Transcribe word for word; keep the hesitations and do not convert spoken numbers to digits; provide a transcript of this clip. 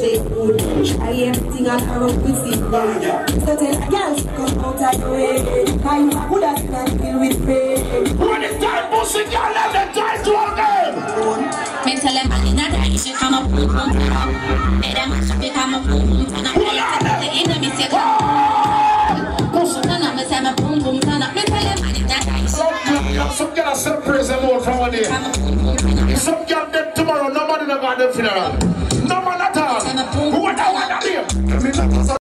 stay good. Try everything and I run with it. So tell a girl she come out of the way. Cause you would have not feel with pain. When it's time for sing, y'all let them try to again. Me tell them man in a die, she come up, boom, boom, boom. Let them mash up, they come up, boom, boom, turn up. The enemy say come up. Push up, turn up, me say me boom, boom, turn up. Me tell them man in a die, she come up. Some girl still praise them out from one day. Some girl dead tomorrow, nobody not got them funeral. No man at all. What I want to hear.